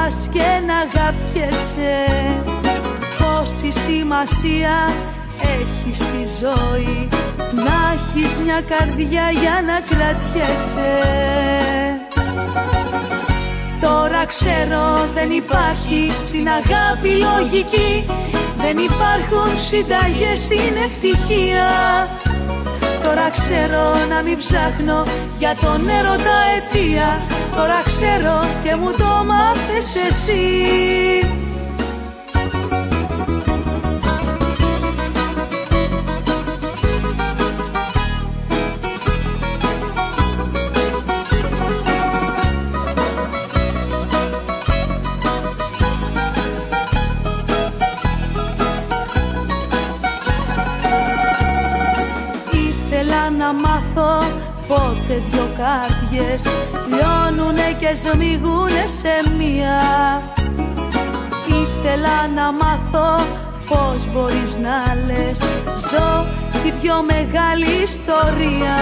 αγαπάς και να αγαπιέσαι. Πόση σημασία έχει στη ζωή να έχεις μια καρδιά για να κρατιέσαι. Τώρα ξέρω δεν υπάρχει στην αγάπη λογική, δεν υπάρχουν συνταγές στην ευτυχία. Τώρα ξέρω να μην ψάχνω για τον έρωτα αιτία. Τώρα ξέρω και μου το μάθες εσύ. Ήθελα να μάθω πότε δυο καρδιές λιώνουνε και σμίγουνε σε μία. Ήθελα να μάθω πώς μπορείς να λες ζω την πιο μεγάλη ιστορία.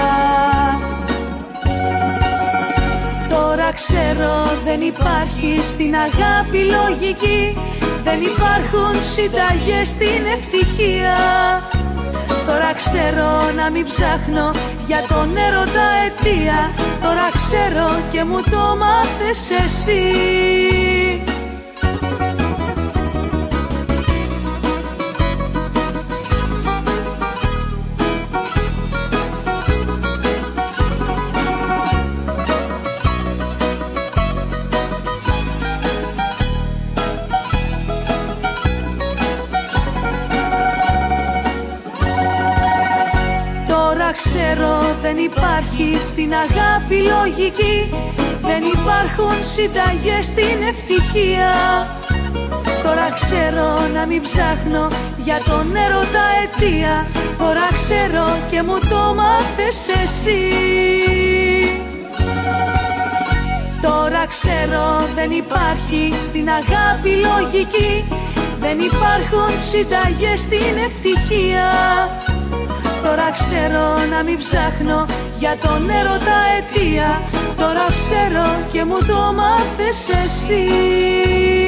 Τώρα ξέρω δεν υπάρχει στην αγάπη λογική, δεν υπάρχουν συνταγές στην ευτυχία. Τώρα ξέρω να μην ψάχνω για τον έρωτα αιτία. Τώρα ξέρω και μου το μάθες εσύ. Τώρα ξέρω δεν υπάρχει στην αγάπη λογική, δεν υπάρχουν συνταγές στην ευτυχία. Τώρα ξέρω να μην ψάχνω για τον έρωτα αιτία. Τώρα ξέρω και μου το μάθες εσύ. Τώρα ξέρω δεν υπάρχει στην αγάπη λογική, δεν υπάρχουν συνταγές στην ευτυχία. Τώρα ξέρω να μην ψάχνω για τον έρωτα αιτία. Τώρα ξέρω και μου το μάθες εσύ.